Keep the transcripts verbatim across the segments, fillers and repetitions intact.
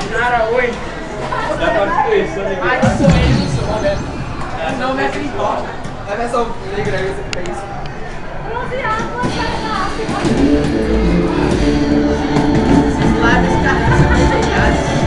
Cara, oi. Já tá conversando aqui. Ai, eu sou ele, eu sou, né? Não, não é que importa. A versão negra aí, você fez isso. Esses lábios carregam são desenhados.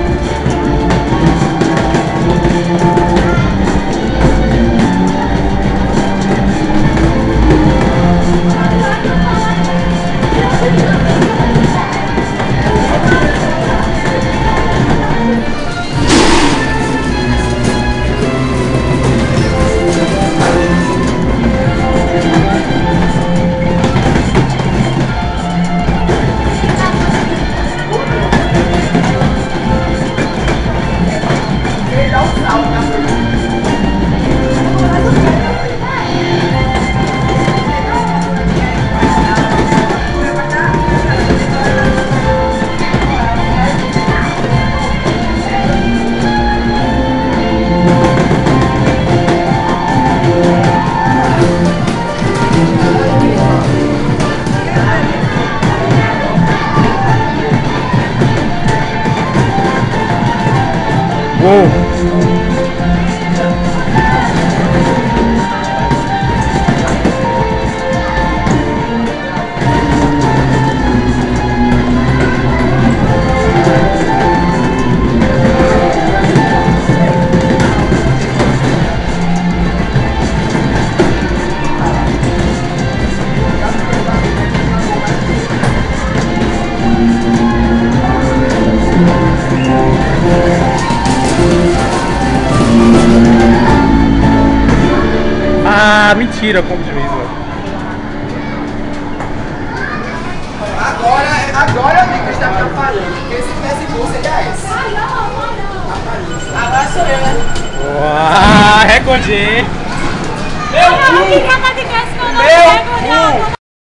Ah, mentira, como de vez, velho. Agora, agora eu vi que está me atrapalhando. Porque se tivesse gol, seria essa. Agora sou eu, né? Uau, recorde, hein? Meu cu! Meu cu! Meu cu!